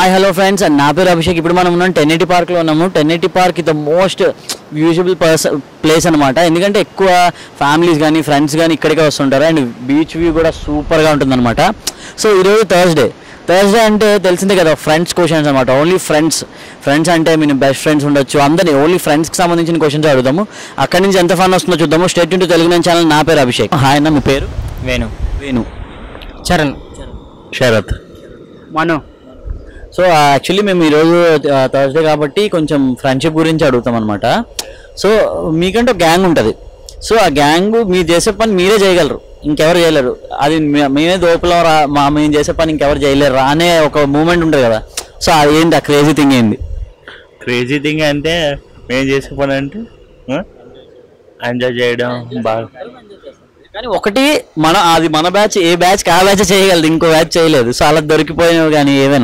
Hi hello friends, నా పేరు అభిషేక్. ఇప్పుడు మనం ఉన్నాం 1080 పార్క్లో ఉన్నాము. 1080 park the most usable place అనమాట. ఎందుకంటే ఎక్కువ ఫ్యామిలీస్ కానీ ఫ్రెండ్స్ కానీ ఇక్కడికే వస్తుంటారు. అండ్ బీచ్ వ్యూ కూడా సూపర్గా ఉంటుందన్నమాట. సో ఈరోజు థర్స్డే అంటే తెలిసిందే కదా, ఫ్రెండ్స్ క్వశ్చన్స్ అనమాట. ఓన్లీ ఫ్రెండ్స్ అంటే మీ బెస్ట్ ఫ్రెండ్స్ ఉండొచ్చు, అందరినీ ఓన్లీ ఫ్రెండ్స్కి సంబంధించిన క్వశ్చన్స్ అడుగుదాము. అక్కడి నుంచి ఎంత ఫన్ వస్తుందో చూద్దాము. స్టేట్ టు తెలుగు నేను ఛానల్. నా పేరు అభిషేక్. హాయ్ అన్న, మీ పేరు? వేణు. చరణ్. శరత్. మను. సో యాక్చువల్లీ మేము ఈరోజు థర్స్డే కాబట్టి కొంచెం ఫ్రెండ్షిప్ గురించి అడుగుతాం అనమాట. సో మీకంటే గ్యాంగ్ ఉంటుంది. సో ఆ గ్యాంగ్ మీరు చేసే పని మీరే చేయగలరు, ఇంకెవరు చేయలేరు. అది మేమే దోపులం రా, మేము చేసే పని ఇంకెవరు చేయలేరు రా అనే ఒక మూమెంట్ ఉంటుంది కదా. సో అది ఏంటి ఆ క్రేజీ థింగ్? ఏంది క్రేజీ థింగ్ అంటే మేము చేసే పని అంటే ఎంజాయ్ చేయడం బాగా. కానీ ఒకటి అది మన బ్యాచ్, ఏ బ్యాచ్ ఆ బ్యాచ్ చేయగలదు, ఇంకో బ్యాచ్ చేయలేదు. సో అలా దొరికిపోయినవి కానీ ఏమైనా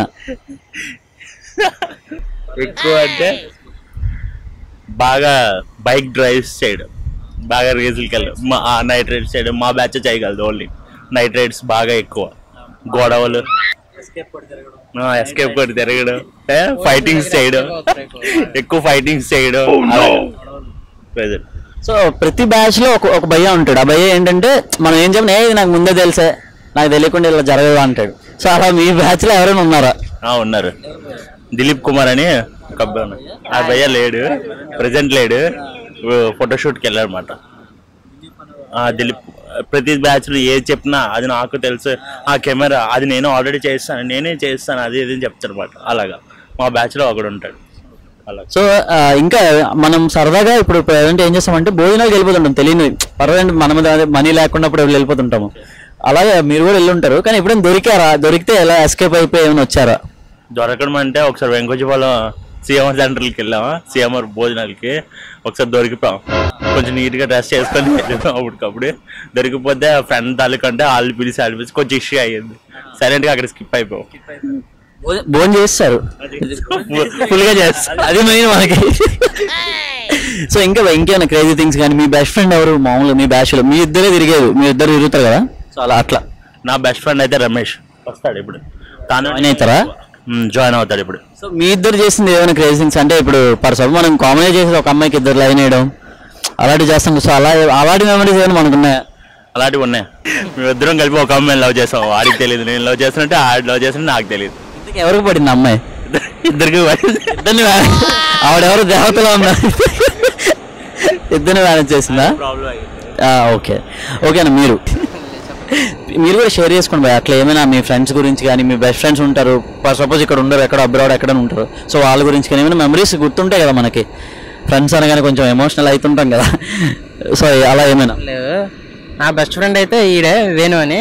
ఎక్కువ అంటే బాగా బైక్ డ్రైవ్స్ చేయడం, బాగా రేసులకి వెళ్ళడం, నైట్ రైడ్స్ చేయడం మా బ్యాచ్ చేయగలదు. ఓన్లీ నైట్ రైడ్స్ బాగా ఎక్కువ, గొడవలు, ఎస్కేప్ కొట్టి తిరగడం, ఫైటింగ్స్ చేయడం, ఎక్కువ ఫైటింగ్స్ చేయడం. సో ప్రతి బ్యాచ్ లో ఒక భయ్య ఉంటాడు. ఆ భయ్య ఏంటంటే మనం ఏం చెప్పినా ఇది నాకు ముందే తెలిసే, నాకు తెలియకుండా ఇలా జరగదు అంటాడు. సో అలా మీ బ్యాచ్ లో ఎవరైనా ఉన్నారా? ఉన్నారు. దిలీప్ కుమార్ అని ఒక అబ్బాయి. ఆ భయ్య లేడు, ప్రజెంట్ లేడు, ఫోటోషూట్కి వెళ్ళారు అనమాట. దిలీప్ ప్రతి బ్యాచ్ లో ఏది చెప్పినా అది నాకు తెలుసు, ఆ కెమెరా అది నేను ఆల్రెడీ నేనే చేస్తాను అది ఇది చెప్తారు అనమాట. అలాగా మా బ్యాచ్ లో ఒకడు ఉంటాడు. సో ఇంకా మనం సరదాగా ఇప్పుడు ప్రజెంట్ ఏం చేస్తామంటే భోజనాలకు వెళ్ళిపోతుంటాం. తెలియని పర్వాలేదు, మనం మనీ లేకుండా వెళ్ళిపోతుంటాము. అలాగే మీరు కూడా వెళ్ళి ఉంటారు. కానీ ఎప్పుడైనా దొరికారా? దొరికితే ఎలా ఎస్కేప్ అయిపోయి ఏమైనా వచ్చారా? దొరకడం అంటే ఒకసారి వెంకోజీపాలెం సిఎంఆర్ సెంటర్కి వెళ్ళామా, సిఎంఆర్ భోజనాలకి ఒకసారి దొరికిపోయాం. కొంచెం నీట్గా డ్రెస్ చేసుకొని వెళ్ళాము. అప్పటికప్పుడు దొరికిపోతే ఫ్రెండ్ తాలూకంటే వాళ్ళు పిలిచి కొంచెం ఇష్యూ అయ్యింది. సైలెంట్గా అక్కడ స్కిప్ అయిపోయాం. భోజనం చేస్తారు, ఫుల్గా చేస్తారు, అది మెయిన్ మనకి. సో ఇంకేమైనా క్రేజీ థింగ్స్ కానీ? మీ బెస్ట్ ఫ్రెండ్ ఎవరు? మామూలుగా మీ బ్యాచ్ లో మీ ఇద్దరే తిరిగేది, మీ ఇద్దరు తిరుగుతారు కదా. సో అట్లా నా బెస్ట్ ఫ్రెండ్ అయితే రమేష్ వస్తాడు. ఇప్పుడు తాను జాయిన్ అవుతాడు ఇప్పుడు. సో మీ ఇద్దరు చేసింది ఏమైనా క్రేజీ థింగ్స్ అంటే ఇప్పుడు పర్సన్ మనం కామన్ చేసేది ఒక అమ్మాయికి ఇద్దరు లైన్ వేయడం అలాంటివి చేస్తాం. సో అలాంటి మెమరీస్ ఏమైనా మనకు ఉన్నాయా? అలాంటివి ఉన్నాయి. మేమిద్దరం కలిపి ఒక అమ్మాయిని లవ్ చేస్తాం. ఆడికి తెలియదు నేను లవ్ చేస్తున్నట్టే, ఆడి లవ్ చేస్తున్నట్టు నాకు తెలియదు. ఎవరికి పడింది అమ్మాయి? ఇద్దరికి ఇద్దరిని. ఆవిడెవరు దేవతలో ఉన్నారు, ఇద్దరిని మేనేజ్ చేసిందా? ఓకేనా. మీరు కూడా షేర్ చేసుకోండి భయ్. అట్లా ఏమైనా మీ ఫ్రెండ్స్ గురించి కానీ, మీ బెస్ట్ ఫ్రెండ్స్ ఉంటారు సపోజ్ ఇక్కడ ఉండరు, ఎక్కడ అబ్రాడ్ ఎక్కడ ఉంటారు. సో వాళ్ళ గురించి కానీ ఏమైనా మెమరీస్ గుర్తుంటాయి కదా మనకి. ఫ్రెండ్స్ అనగానే కొంచెం ఎమోషనల్ అవుతుంటాం కదా. సో అలా ఏమైనా? నా బెస్ట్ ఫ్రెండ్ అయితే ఈడే వేణు అని.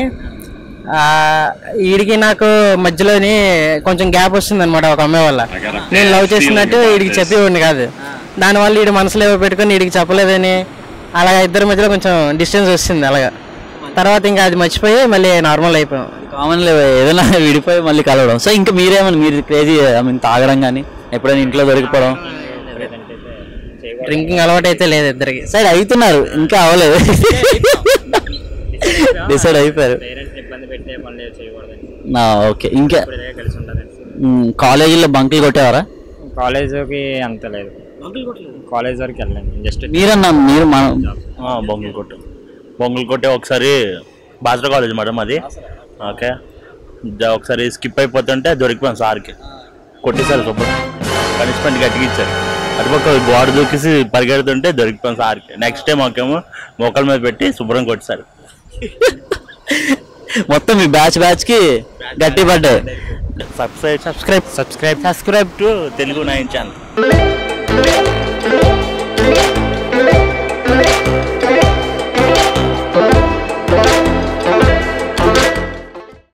వీడికి నాకు మధ్యలోని కొంచెం గ్యాప్ వస్తుంది అనమాట ఒక అమ్మాయి వల్ల. నేను లవ్ చేస్తున్నట్టు వీడికి చెప్పేవాడిని కాదు. దానివల్ల వీడి మనసులో ఏవో పెట్టుకుని వీడికి చెప్పలేదని అలాగా ఇద్దరి మధ్యలో కొంచెం డిస్టెన్స్ వస్తుంది. అలాగా తర్వాత ఇంకా అది మర్చిపోయి మళ్ళీ నార్మల్ అయిపోయాం. కామన్ ఏదైనా విడిపోయి మళ్ళీ కలవడం. సో ఇంకా మీరేమన్నా మీరు క్రేజీ తాగడం కానీ ఎప్పుడైనా ఇంట్లో దొరికిపోవడం? డ్రింకింగ్ అలవాటు అయితే లేదు ఇద్దరికి. సైడ్ అవుతున్నారు, ఇంకా అవ్వలేదు, డిసైడ్ అయిపోయారు. ఓకే. ఇంకా కాలేజీలో బంకులు కొట్టేవారా? కాలేజీకి అంత లేదు, కాలేజ్ వరకు వెళ్ళండి. జస్ట్ మీరు బొంగులు కొట్టే ఒకసారి బాసరా కాలేజ్ మేడం అది. ఓకే, ఒకసారి స్కిప్ అయిపోతుంటే దొరికిపోయాం. సార్కి కొట్టేసారు, శుభ్రం పనిష్మెంట్ గట్టిగా ఇచ్చారు. అటుపక్క గోడ దూకేసి పరిగెడుతుంటే దొరికిపోయాం సార్కి. నెక్స్ట్ టైం మాకేమో మోకాల మీద పెట్టి శుభ్రం కొట్టేశారు. మొత్తం మీ బ్యాచ్ కి గట్టి పడ్డాయి. Subscribe to Telugu 9 channel.